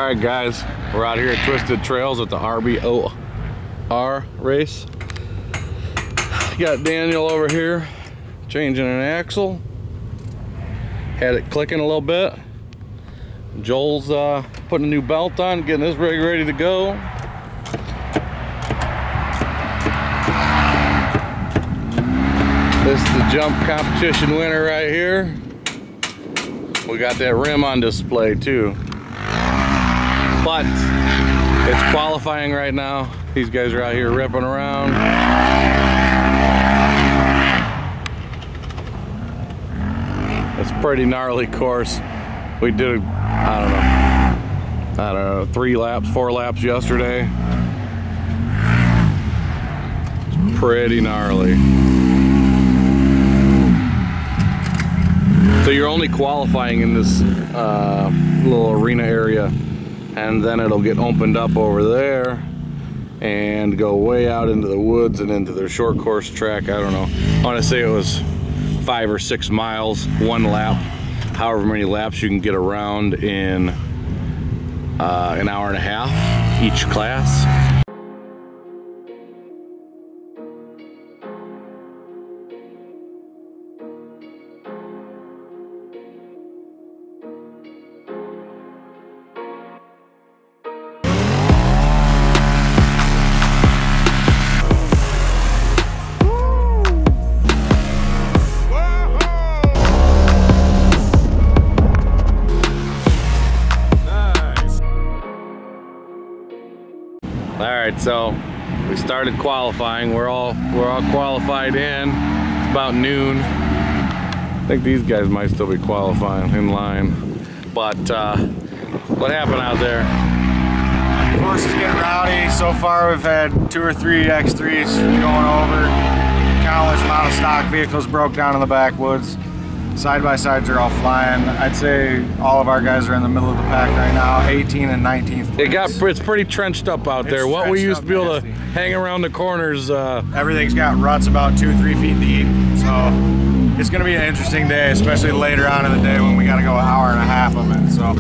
Alright guys, we're out here at Twisted Trails at the RBOR race. Got Daniel over here changing an axle. Had it clicking a little bit. Joel's putting a new belt on, getting his rig ready to go. This is the jump competition winner right here. We got that rim on display too. But it's qualifying right now. These guys are out here ripping around. It's a pretty gnarly course. We did, I don't know, 3 laps, 4 laps yesterday. It's pretty gnarly. So you're only qualifying in this little arena area, and then it'll get opened up over there and go way out into the woods and into their short course track. I don't know. I want to say it was 5 or 6 miles, 1 lap. However many laps you can get around in an hour and a half each class. Alright, so we started qualifying. We're all qualified in. It's about noon. I think these guys might still be qualifying in line. But what happened out there? The course is getting rowdy. So far we've had 2 or 3 X3s going over. Countless amount of stock vehicles broke down in the backwoods. Side-by-sides are all flying. I'd say all of our guys are in the middle of the pack right now, 18 and 19th place. It's pretty trenched up out there. What we used to be able to hang around the corners. Everything's got ruts about 2-3 feet deep. So it's going to be an interesting day, especially later on in the day when we got to go an hour and a half of it. So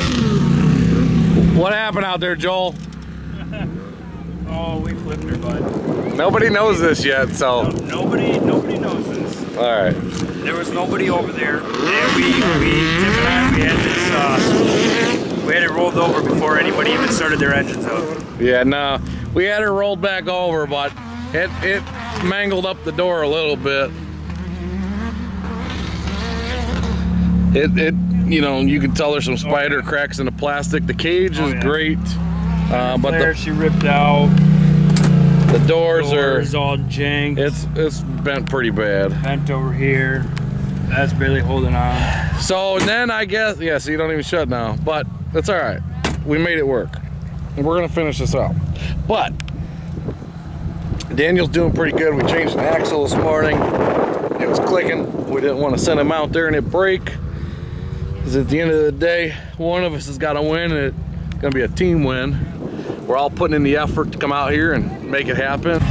what happened out there, Joel? Oh, we flipped her, bud. Nobody knows this yet, so. Nobody knows this. All right. There was nobody over there. And we had it rolled over before anybody even started their engines up. Yeah, no, we had her rolled back over, but it mangled up the door a little bit. It you know, you can tell there's some spider cracks in the plastic. The cage is great, but she ripped out. The doors are all janked. It's bent pretty bad. Bent over here. That's barely holding on. So then I guess, yeah, so you don't even shut now, but it's all right. We made it work. And we're gonna finish this out. But Daniel's doing pretty good. We changed an axle this morning. It was clicking. We didn't want to send him out there and it break. Because at the end of the day, one of us has got to win, and it's gonna be a team win. We're all putting in the effort to come out here and make it happen.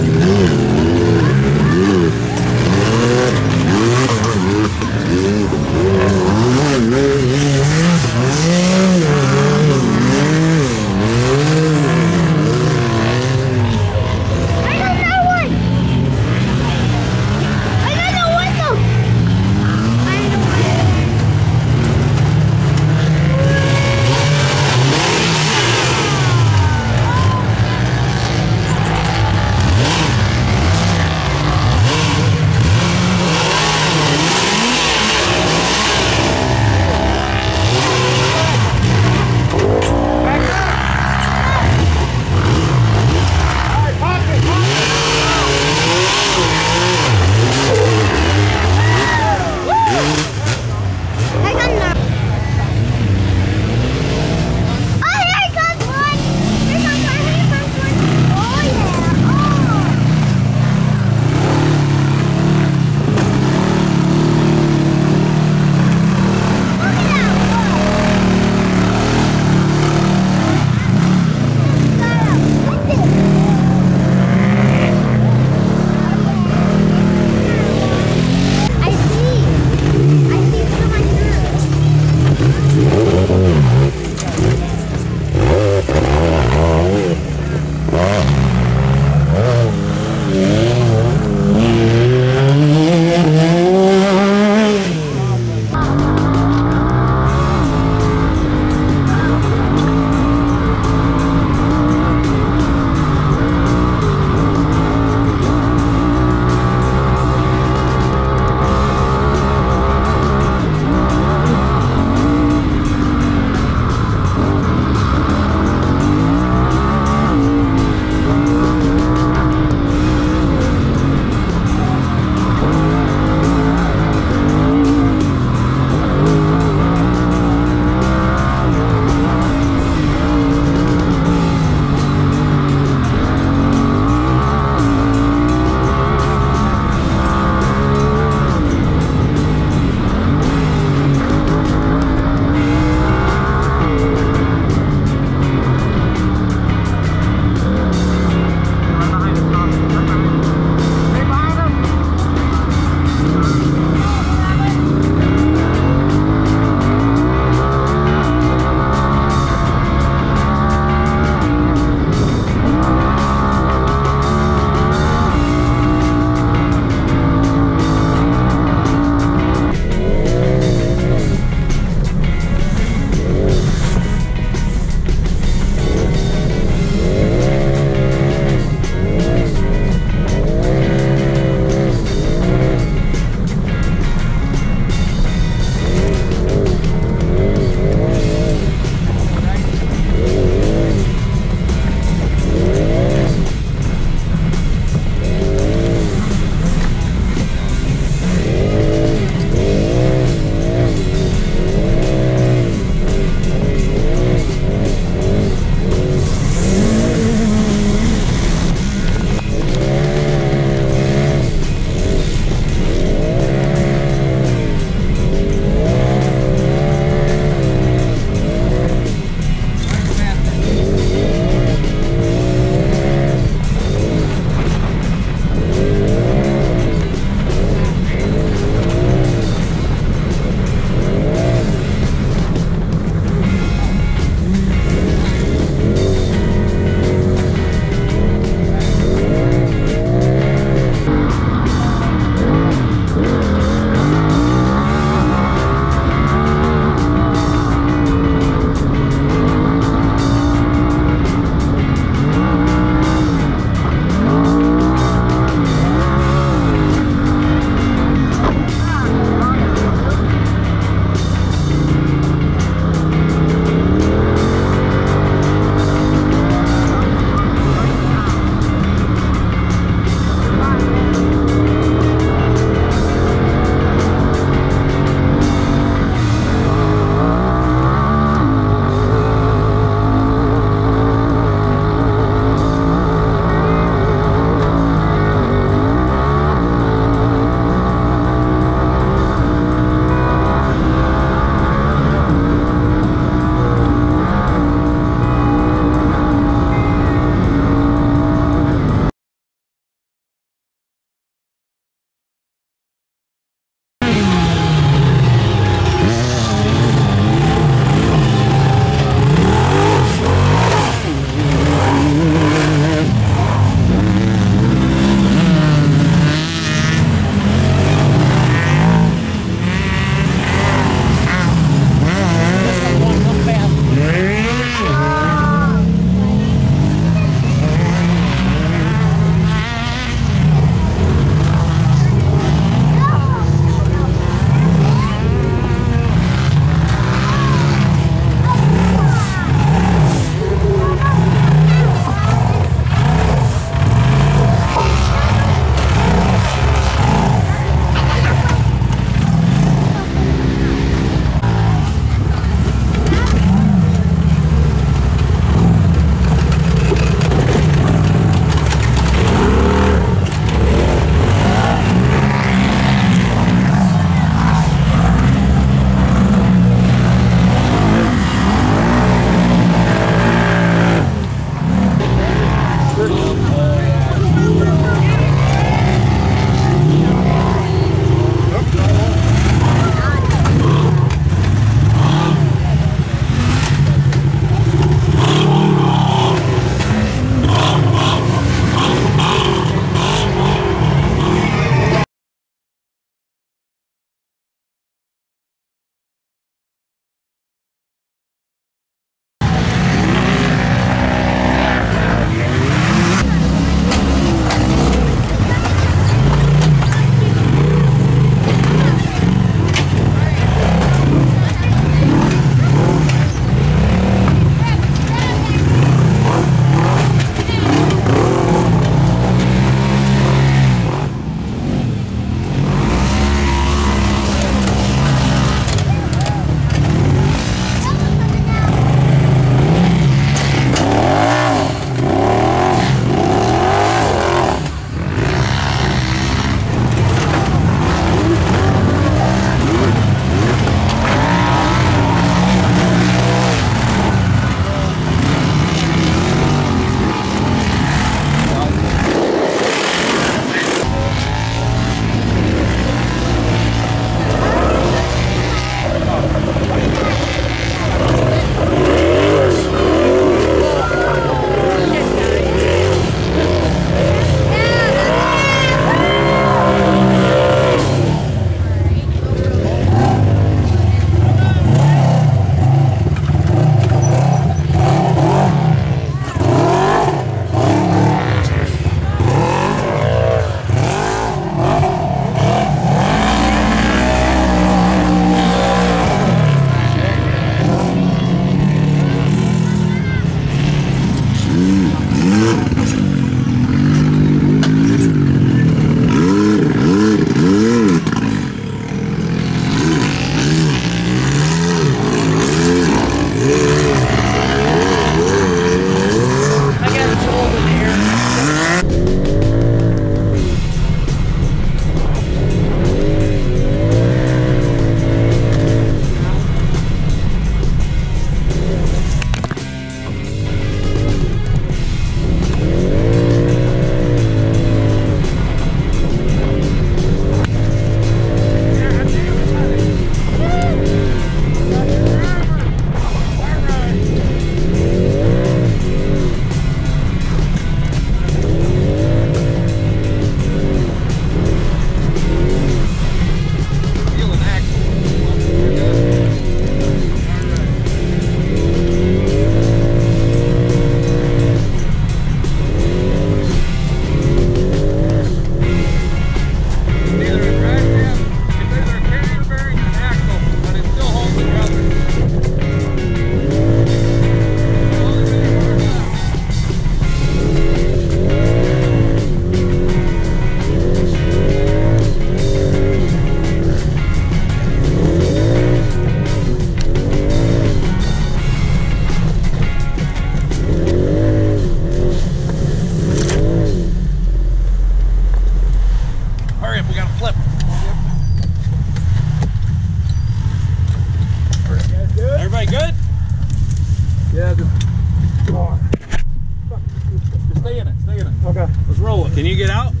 Can you get out?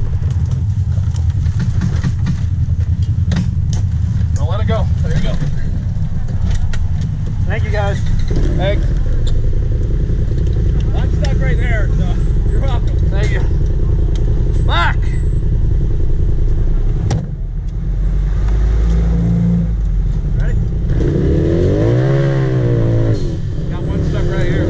Don't let it go. There you go. Thank you guys. Thanks. I'm stuck right there, so you're welcome. Thank you. Back! Ready? Got one stuck right here.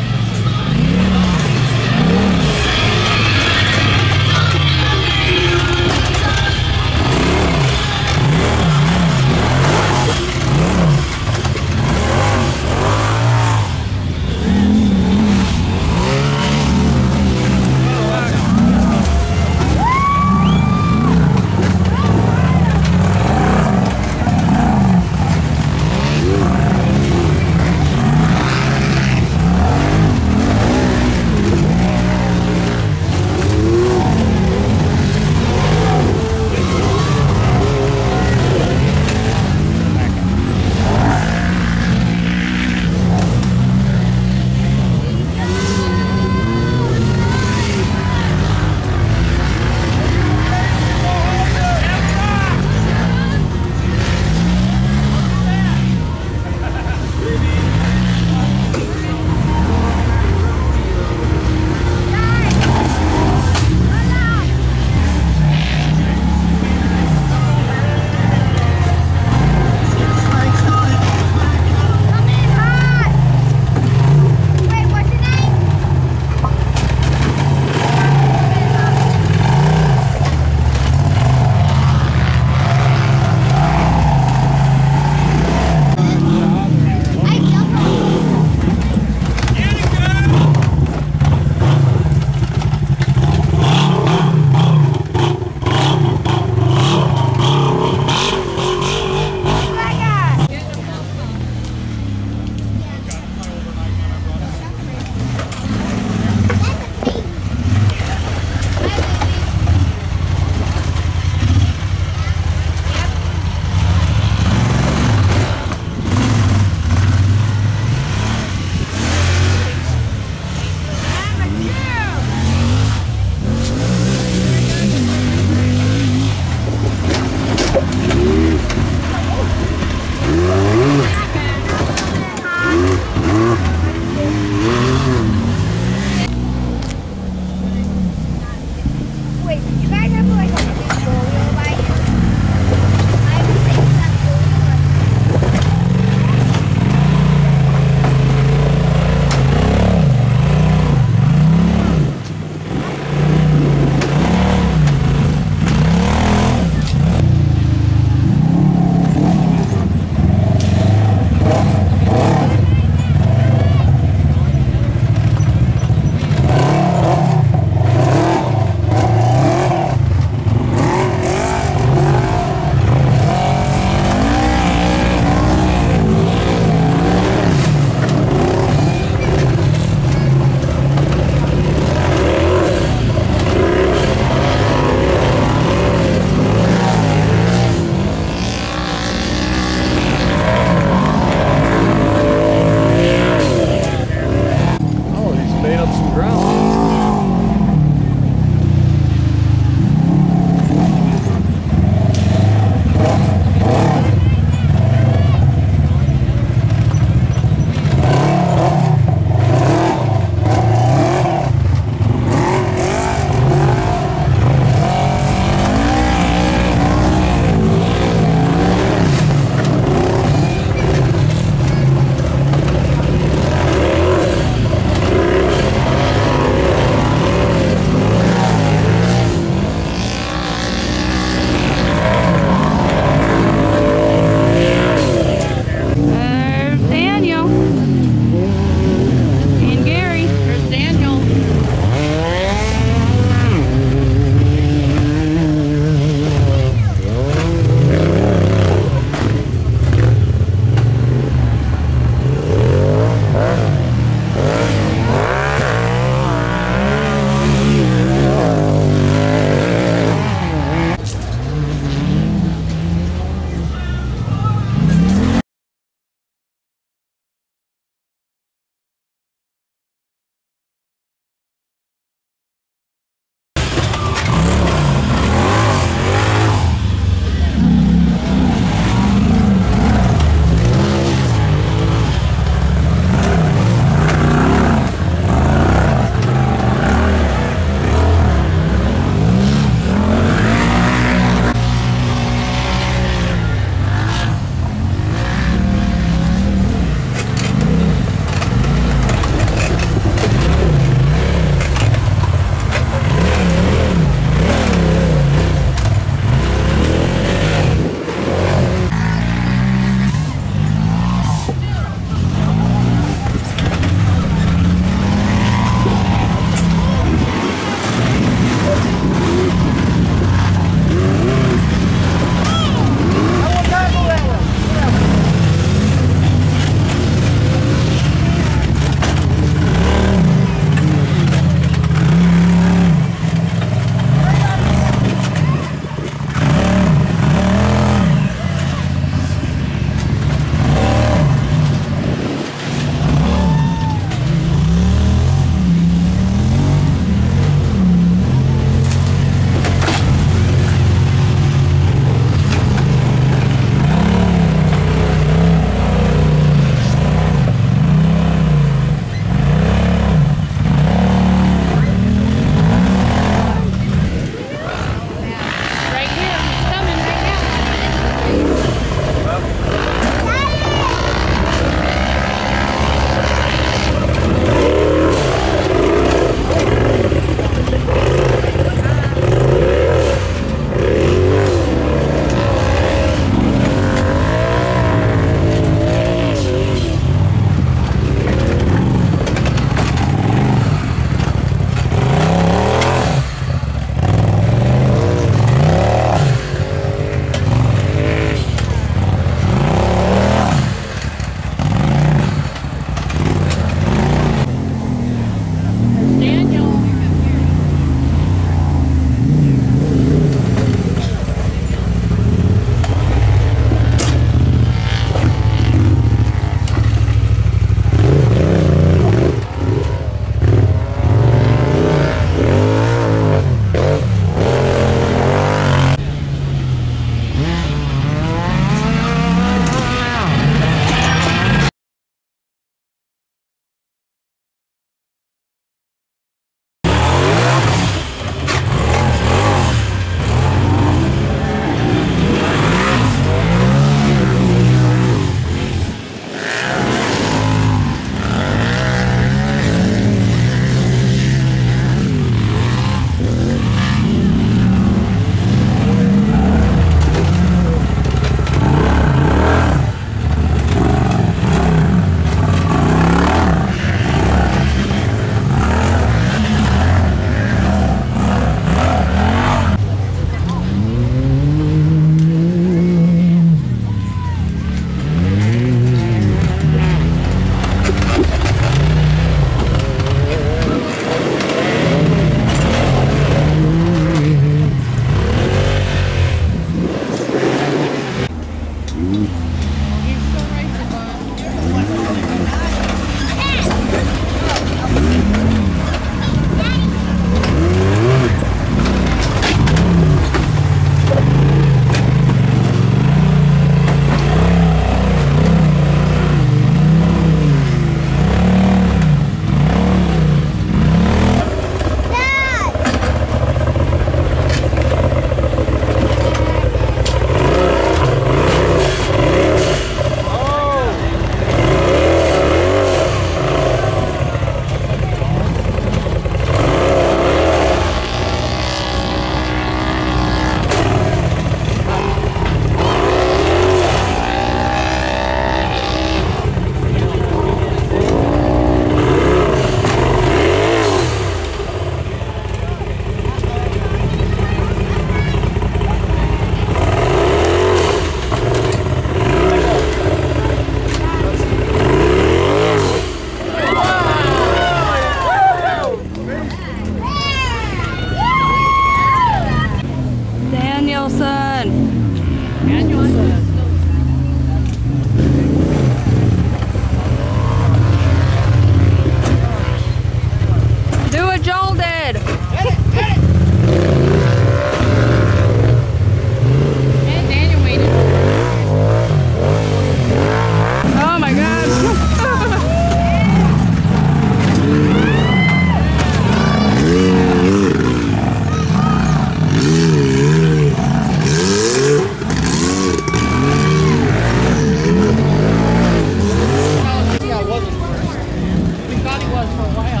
it was for a while.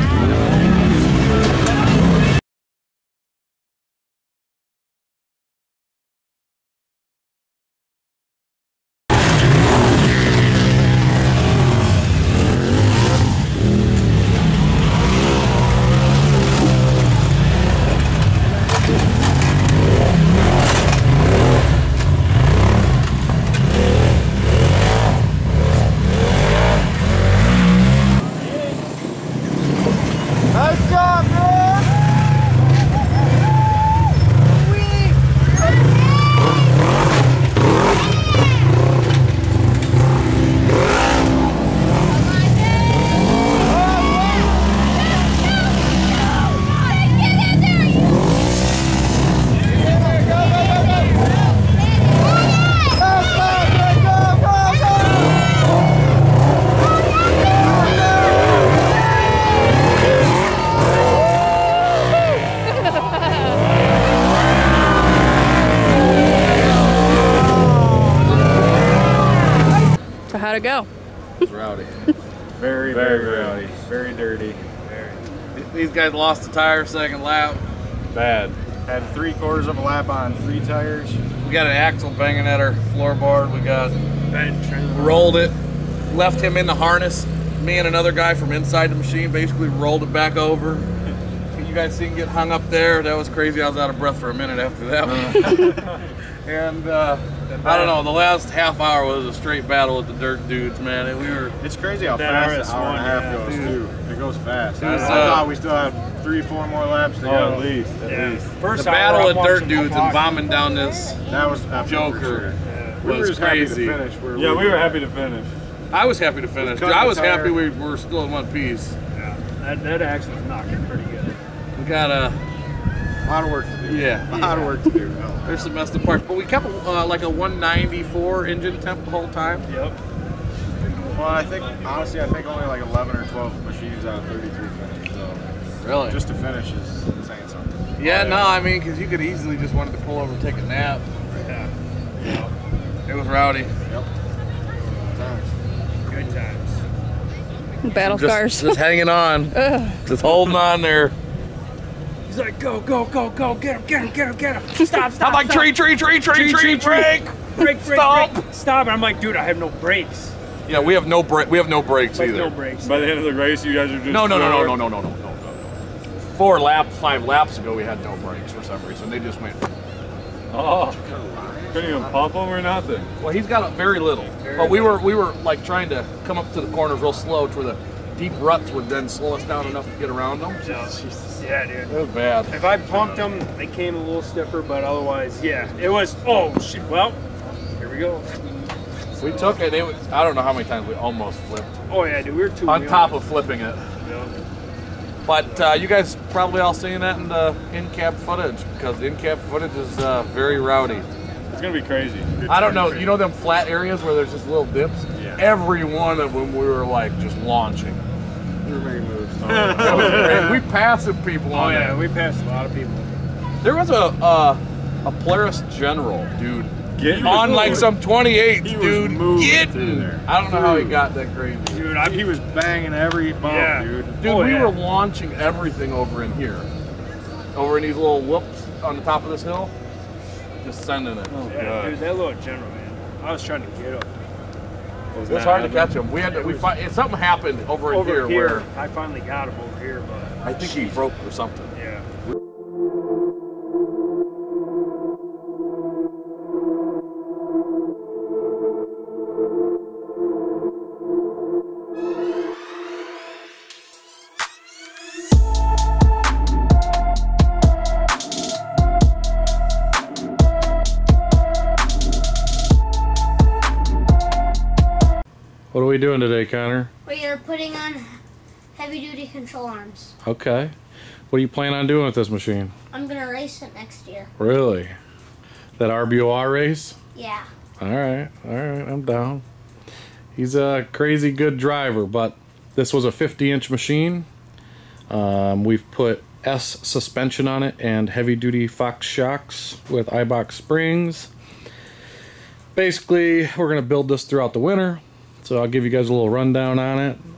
Nice job, man! So how'd it go? It's rowdy. Very rowdy. Very dirty. These guys lost the tire second lap. Bad. Had 3/4 of a lap on 3 tires. We got an axle banging at our floorboard. We got Bench. rolled it, left him in the harness. Me and another guy from inside the machine basically rolled it back over. You guys see him get hung up there. That was crazy. I was out of breath for a minute after that one. And I don't know, the last half hour was a straight battle with the dirt dudes, man. It's crazy how That fast an hour and a half RS1, goes, yeah. too. It goes fast. It was, I thought we still had 3-4 more laps to go. At least. First the hour, battle I'm of dirt watching dudes the and clock. bombing down this That was epic for Joker sure. We were was just crazy. happy to finish. Yeah, we were happy to finish. I was happy to finish. Cut I the was tire. happy we were still in one piece. Yeah. That axle was knocking pretty good. We got A lot of work to do. Yeah. A lot of work to do. there's some messed up parts, but we kept like a 194 engine temp the whole time. Yep. Well, I think only like 11 or 12 machines out of 33 finished. So Really? just to finish is saying something. Yeah, no, I mean, because you could easily just wanted to pull over and take a nap. Yeah. It was rowdy. Yep. Good times. Battle scars. Just hanging on. Just holding on there. He's like, go, go, go, go, get him. Stop. I'm like, tree, brake! Break, Stop. Stop. And I'm like, dude, I have no brakes. Yeah, we have no brakes Like, either. no brakes. By the end of the race, you guys are just No. 5 laps ago, we had no brakes for some reason. They just went. Oh, couldn't even pump them or nothing. Well, he's got very little. But we were like trying to come up to the corners real slow, to where the deep ruts would then slow us down enough to get around them. Yeah, dude. It was bad. If I pumped them, they came a little stiffer, but otherwise, yeah. It was, oh, shit. Well, here we go. We took it. I don't know how many times we almost flipped. Oh, yeah, dude. We were two On top of flipping it. Yeah. But you guys probably all seen that in the in-cab footage, because the in-cab footage is very rowdy. It's gonna be crazy. I don't know, you know them flat areas where there's just little dips? Yeah. Every one of them we were like just launching. We were making moves. That was great. We passed some people Oh, on yeah, that. we passed a lot of people. There was a Polaris General, dude. Getting On like some 28, He was dude. moving Getting. through there. I don't know how he got that crazy. Dude, He was banging every bump, Yeah. dude. Dude, Oh, we yeah. were launching everything over in here. Over in these little whoops on the top of this hill. Just sending it. Oh, yeah, God. dude, that little general, man. I was trying to get up. It was hard to catch him. We had to, something happened over here where I finally got him over here, but I think he broke or something. yeah. What are we doing today, Connor? We are putting on heavy-duty control arms. Okay. What are you planning on doing with this machine? I'm gonna race it next year. Really? That RBOR race? Yeah. Alright, I'm down. He's a crazy good driver, but this was a 50-inch machine. We've put S suspension on it and heavy-duty Fox shocks with iBox springs. Basically, we're going to build this throughout the winter, so I'll give you guys a little rundown on it.